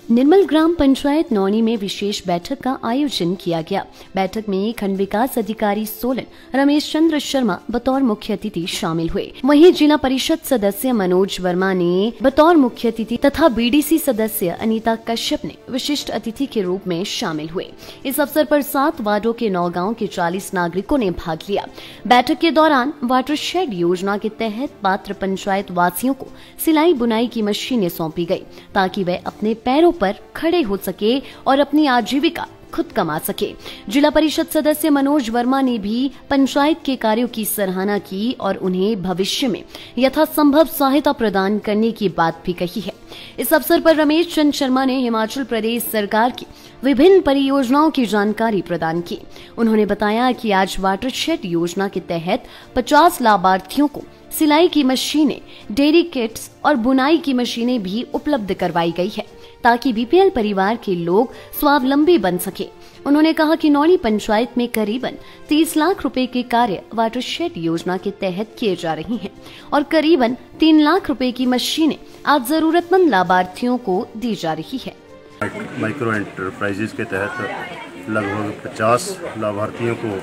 निर्मल ग्राम पंचायत नौनी में विशेष बैठक का आयोजन किया गया। बैठक में खंड विकास अधिकारी सोलन रमेश चंद्र शर्मा बतौर मुख्य अतिथि शामिल हुए। वहीं जिला परिषद सदस्य मनोज वर्मा ने बतौर मुख्य अतिथि तथा बीडीसी सदस्य अनीता कश्यप ने विशिष्ट अतिथि के रूप में शामिल हुए। इस अवसर पर 7 वार्डों के 9 गाँव के 40 नागरिकों ने भाग लिया। बैठक के दौरान वाटरशेड योजना के तहत पात्र पंचायत वासियों को सिलाई बुनाई की मशीनें सौंपी गयी ताकि वे अपने पैरों पर खड़े हो सके और अपनी आजीविका खुद कमा सके। जिला परिषद सदस्य मनोज वर्मा ने भी पंचायत के कार्यों की सराहना की और उन्हें भविष्य में यथासंभव सहायता प्रदान करने की बात भी कही है। इस अवसर पर रमेश चंद्र शर्मा ने हिमाचल प्रदेश सरकार की विभिन्न परियोजनाओं की जानकारी प्रदान की। उन्होंने बताया कि आज वाटरशेड योजना के तहत 50 लाभार्थियों को सिलाई की मशीनें, डेयरी किट्स और बुनाई की मशीनें भी उपलब्ध करवाई गई है ताकि बीपीएल परिवार के लोग स्वावलंबी बन सके। उन्होंने कहा कि नौनी पंचायत में करीबन 30 लाख रुपए के कार्य वाटरशेड योजना के तहत किए जा रहे हैं और करीबन 3 लाख रुपए की मशीनें आज जरूरतमंद लाभार्थियों को दी जा रही है। माइक्रो एंटरप्राइजेज के तहत लगभग 50 लाभार्थियों को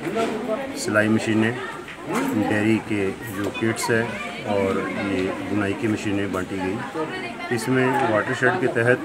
सिलाई मशीनें, डेयरी के जो किट्स है और ये बुनाई की मशीनें बांटी गई। इसमें वाटरशेड के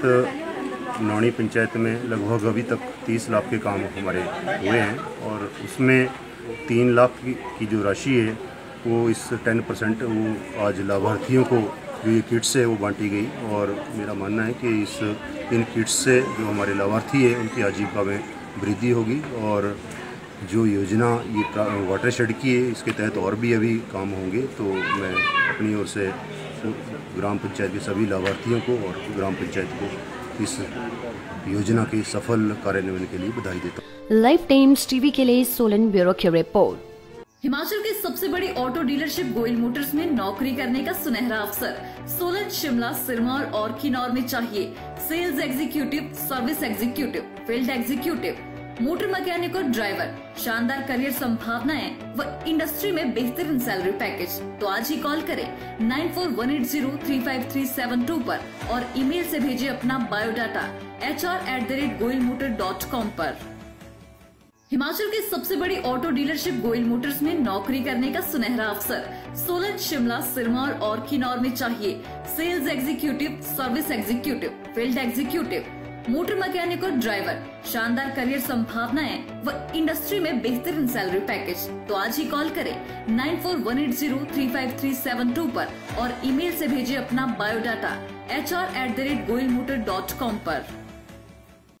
तहत नौनी पंचायत में लगभग अभी तक 30 लाख के काम हमारे हुए हैं और उसमें 3 लाख की जो राशि है वो इस 10% वो आज लाभार्थियों को जो ये किट्स है वो बांटी गई। और मेरा मानना है कि इन किट्स से जो हमारे लाभार्थी है उनकी आजीविका में वृद्धि होगी और जो योजना ये वाटरशेड की है इसके तहत और भी अभी काम होंगे। तो मैं अपनी ओर से ग्राम पंचायत के सभी लाभार्थियों को और ग्राम पंचायत को इस योजना के सफल कार्यान्वयन के लिए बधाई देता हूँ। लाइव टाइम्स टीवी के लिए सोलन ब्यूरो की रिपोर्ट। हिमाचल के सबसे बड़ी ऑटो डीलरशिप गोयल मोटर्स में नौकरी करने का सुनहरा अवसर सोलन, शिमला, सिरमौर और किन्नौर में चाहिए sales executive, service executive, field executive, motor mechanic और ड्राइवर। शानदार करियर संभावनाएं व इंडस्ट्री में बेहतरीन सैलरी पैकेज। तो आज ही कॉल करें 9418035372 पर और ईमेल से भेजिए अपना बायोडाटा hr@goilmotor.com पर। हिमाचल की सबसे बड़ी ऑटो डीलरशिप गोयल मोटर्स में नौकरी करने का सुनहरा अवसर सोलन, शिमला, सिरमौर और किन्नौर में चाहिए sales executive, service executive, field executive, motor mechanic और ड्राइवर। शानदार करियर संभावनाएं व इंडस्ट्री में बेहतरीन सैलरी पैकेज। तो आज ही कॉल करें 9418035372 पर और ईमेल से भेजिए अपना बायोडाटा hr@goilmotor.com पर।